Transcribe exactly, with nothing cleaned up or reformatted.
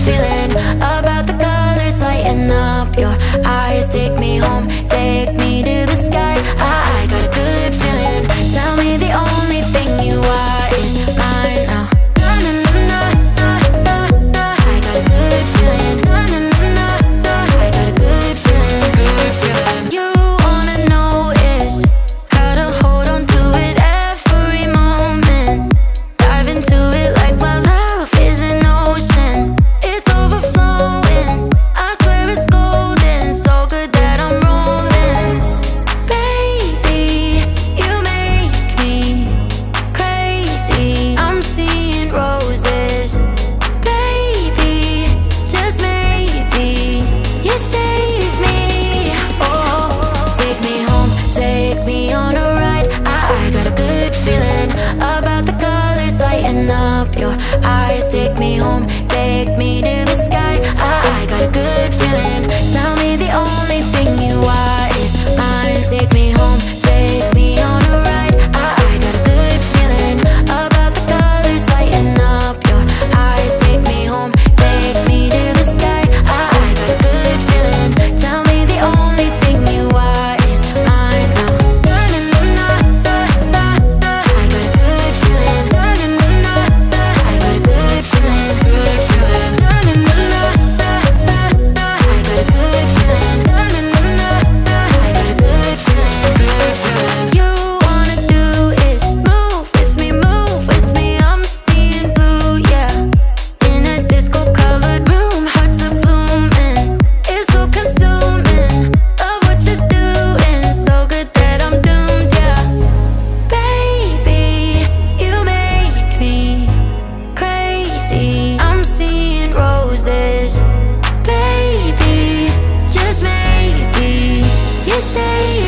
feeling about the colors lighting up your eyes. Take me home, take me to the sky. I, I got a good feeling. Tell me the only thing you are is mine now. Na, na, na, na, na, na. I got a good feeling. Na, na, na, na. I got a good feeling. Good feeling. You wanna know is how to hold on to it every moment. Dive into it like my love is an ocean. It's overflowing. I swear it's golden. So good that I'm rolling. Baby, you make me crazy. I'm seeing roses. Baby, just maybe you save me. Oh, take me home, take me on a ride. I, I got a good feeling about the colors lighting up your eyes. Take me home, take me to the sky. I, I got a good feeling. Tell me the only thing you are is mine. Take me home, take me on a ride. I, I got a good feeling about the colors lighting up your eyes. Take me home, take me to the sky. I, I got a good feeling. Tell me the only thing you are is mine now. Na, na, na, na, na, na. I got a good feeling. Na, na, na, na. I got a good feeling. Good feeling. Na, na, na, na, na, na. I got a good feeling. Na, na, na, na, na. I got a good feeling. Good feeling. You wanna do is move with me, move with me. I'm seeing blue, yeah. In a disco-colored room, hearts are blooming. It's so consuming. Love what you're doing, so good that I'm doomed, yeah. Baby, you make me crazy. I'm seeing roses. Baby, just maybe you say